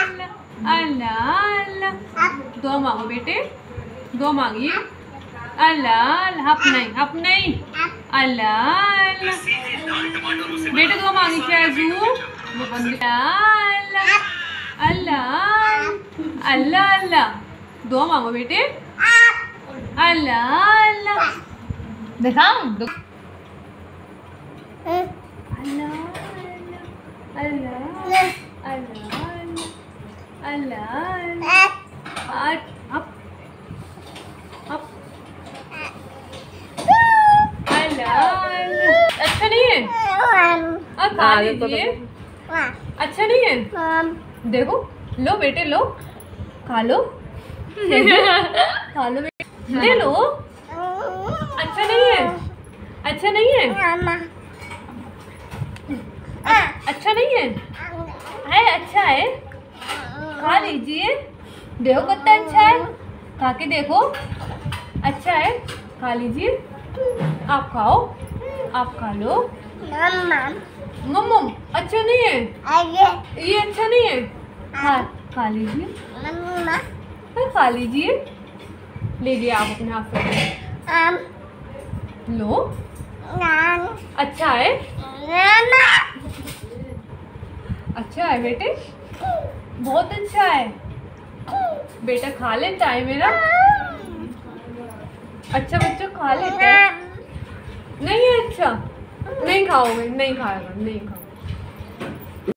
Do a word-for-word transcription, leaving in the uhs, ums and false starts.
अल्लाह अल्लाह। दो मांगो बेटे, दो मांगिए। अल्लाह, हप नहीं, हप नहीं। अल्लाह अल्लाह। बेटे दो मांगी शाजू। अल्लाह अल्लाह अल्लाह अल्लाह। दो मांगो बेटे। अल्लाह अल्लाह। दिखाऊं? अल्लाह अल्लाह अल्लाह अल्लाह। Up up. अच्छा नहीं है? अब खा लीजिए। अच्छा नहीं है? देखो, लो बेटे लो, खा लो, खा लो बेटे, ले लो। अच्छा नहीं है? अच्छा नहीं है? अच्छा नहीं है? है अच्छा है, खा लीजिए। देखो कितना अच्छा है, खा के देखो, अच्छा है, खा लीजिए। आप खाओ, आप खा लो। मम्मम अच्छा नहीं है, ये अच्छा नहीं है, खा खा लीजिए, खा लीजिए। लीजिए आप अपने हाथ से लो। अच्छा है, अच्छा है बेटे, बहुत अच्छा है बेटा, खा लेता है मेरा। अच्छा बच्चों खा लेते हैं। नहीं है अच्छा, नहीं खाओगे, नहीं खाएगा, नहीं खाओगे।